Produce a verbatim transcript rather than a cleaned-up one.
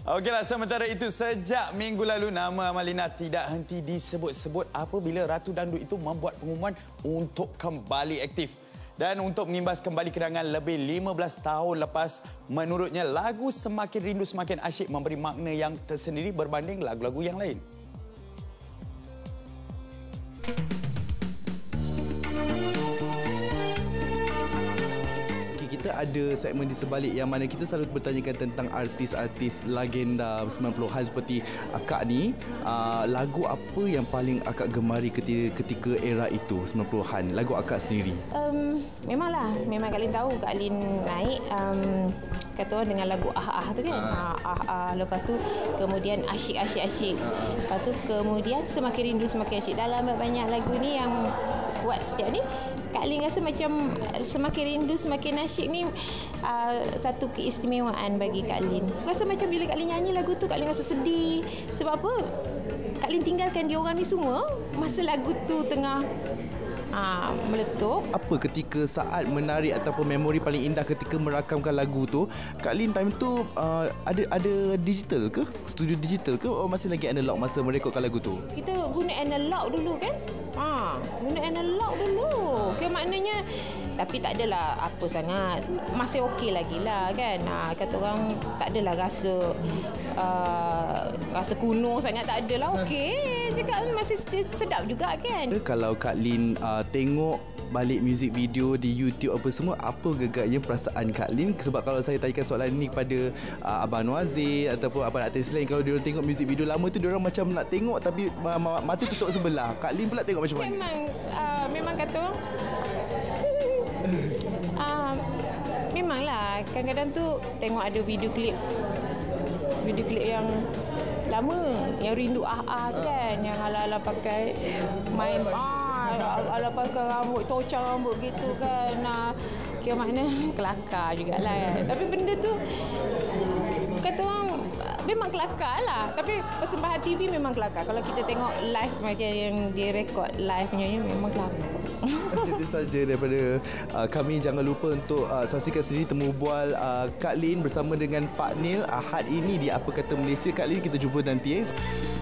Okeylah, sementara itu sejak minggu lalu nama Amalina tidak henti disebut-sebut apabila Ratu Dangdut itu membuat pengumuman untuk kembali aktif. Dan untuk mengimbas kembali kenangan lebih lima belas tahun lepas, menurutnya lagu Semakin Rindu Semakin Asyik memberi makna yang tersendiri berbanding lagu-lagu yang lain. Kita ada segmen di sebalik yang mana kita selalu bertanyakan tentang artis-artis legenda sembilan puluhan seperti akak ni. Uh, lagu apa yang paling akak gemari ketika, ketika era itu sembilan puluhan? Lagu akak sendiri? Um, memanglah, memang Kak Lin tahu Kak Lin naik um, kata orang dengan lagu ah-ah tu kan. Ah. Ah-ah, lepas tu kemudian asyik-asyik-asyik. Ah. Lepas tu kemudian Semakin Rindu Semakin Asyik. Dalam banyak lagu ni yang kuat setiap ni, Kak Lin rasa macam Semakin Rindu Semakin Asyik ni uh, satu keistimewaan bagi Kak Lin. Rasa macam bila Kak Lin nyanyi lagu tu, Kak Lin rasa sedih. Sebab apa? Kak Lin tinggalkan dia orang ni semua masa lagu tu tengah uh, meletup. Apa ketika saat menarik ataupun memori paling indah ketika merakamkan lagu tu? Kak Lin time tu uh, ada ada digital ke? Studio digital ke? Oh, masih lagi analog masa merekodkan lagu tu? Kita guna analog dulu kan? Ha, guna analog dulu. Ke maknanya, tapi tak adalah apa sangat. Masih okey lagi lah kan. Ha, kata orang tak adalah rasa uh, rasa kuno sangat, tak adalah. Okey. Cakap masih sedap juga kan. Kalau Kak Lin uh, tengok balik music video di YouTube apa semua, apa gegaknya perasaan Kak Lin? Sebab kalau saya tanyakan soalan ini kepada uh, Abang Noazir ataupun abang artis lain, kalau diorang tengok music video lama tu, diorang macam nak tengok tapi uh, mata tutup sebelah. Kak Lin pula tengok macam mana? Memang uh, memang kata orang uh, memanglah kadang-kadang tu tengok ada video klip video klip yang lama, yang rindu ah-ah tu kan, yang ala-ala pakai main ah, ala pakai rambut, tocang rambut gitu kan. Nah, kira makna kelakar jugalah kan. Tapi benda tu kata orang memang kelakar lah. Tapi persembahan T V memang kelakar. Kalau kita tengok live macam yang dia rekod live-nya ni, memang kelakar. Itu saja daripada uh, kami. Jangan lupa untuk uh, saksikan sendiri temu bual uh, Kak Lin bersama dengan Pak Nil Ahad ini di Apa Kata Malaysia. Kak Lin, kita jumpa nanti eh.